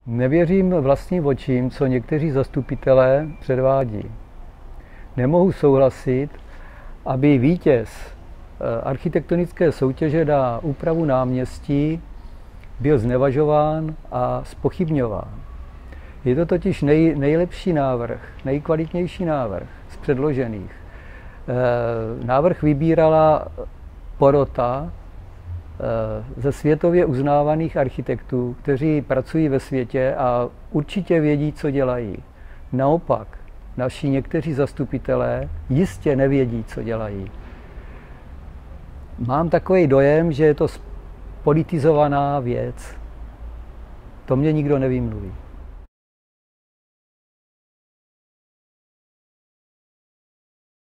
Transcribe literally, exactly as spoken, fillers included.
Nevěřím vlastním očím, co někteří zastupitelé předvádí. Nemohu souhlasit, aby vítěz architektonické soutěže na úpravu náměstí byl znevažován a zpochybňován. Je to totiž nej, nejlepší návrh, nejkvalitnější návrh z předložených. Návrh vybírala porota ze světově uznávaných architektů, kteří pracují ve světě a určitě vědí, co dělají. Naopak, naši někteří zastupitelé jistě nevědí, co dělají. Mám takový dojem, že je to politizovaná věc. To mě nikdo nevymluví.